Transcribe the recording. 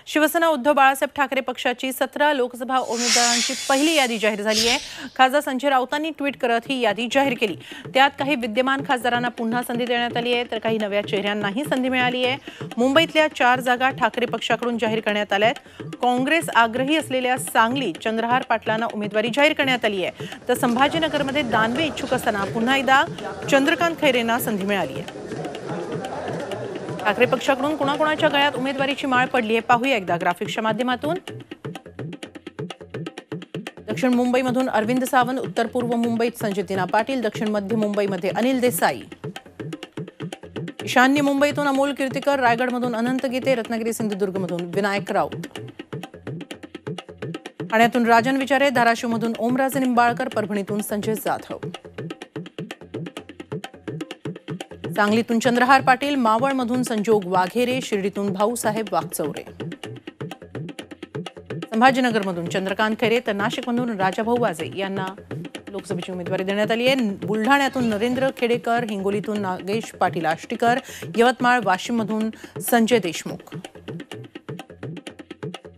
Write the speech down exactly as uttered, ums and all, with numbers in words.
शिवसेना उद्धव बाळासाहेब ठाकरे पक्षाची सतरा लोकसभा उमेदवारांची पहिली यादी जाहीर झाली आहे। खासदार संजय राऊतांनी ट्विट करत ही यादी जाहीर केली। त्यात काही विद्यमान खासदारांना पुन्हा संधी देण्यात आली आहे, तर काही नव्या चेहऱ्यांनाही संधी मिळाली आहे। मुंबईतल्या चार जागा ठाकरे पक्षाकडून जाहीर करण्यात आल्या आहेत। काँग्रेस आग्रही असलेल्या सांगली चंद्रहार पाटलांना उमेदवारी जाहीर करण्यात आली आहे, तर संभाजीनगरमध्ये दानवे इच्छुक असताना पुन्हा एकदा चंद्रकांत खैरेंना संधी मिळाली आहे। ठाकरे पक्षाकडून कुणाकुणाच्या गळ्यात उमेदवारीची माळ पडली आहे पाहूया एकदा ग्राफिक्सच्या माध्यमातून। दक्षिण मुंबईमधून अरविंद सावंत, उत्तर पूर्व मुंबईत संजितीना पाटील, दक्षिण मध्य मुंबईमध्ये अनिल देसाई, ईशान्य मुंबईतून अमोल कीर्तिकर, रायगडमधून अनंत गीते, रत्नागिरी सिंधुदुर्गमधून विनायक राऊत, ठाण्यातून राजन विचारे, धाराशिवमधून ओमराजे निंबाळकर, परभणीतून संजय जाधव, सांगलीतून चंद्रहार पाटील, मावळमधून संजोग वाघेरे, शिर्डीतून भाऊसाहेब वागचौरे, संभाजीनगरमधून चंद्रकांत खैरे, तर नाशिकमधून राजाभाऊ वाजे यांना लोकसभेची उमेदवारी देण्यात आली आहे। बुलढाण्यातून नरेंद्र खेडेकर, हिंगोलीतून नागेश पाटील आष्टीकर, यवतमाळ वाशिममधून संजय देशमुख।